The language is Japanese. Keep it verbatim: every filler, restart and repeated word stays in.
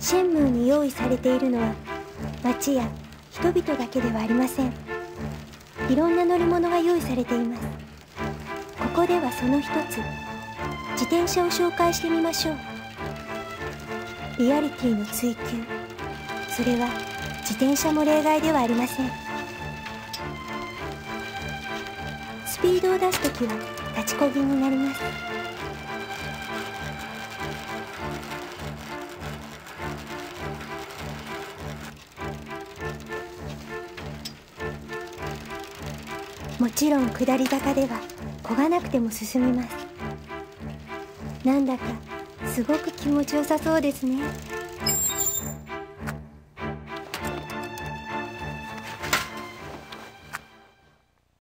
シェンムーに用意されているのは街や人々だけではありません。いろんな乗り物が用意されています。ここではその一つ、自転車を紹介してみましょう。リアリティの追求、それは自転車も例外ではありません。スピードを出すときは立ちこぎになります。もちろん下り坂では漕がなくても進みます。なんだかすごく気持ちよさそうですね。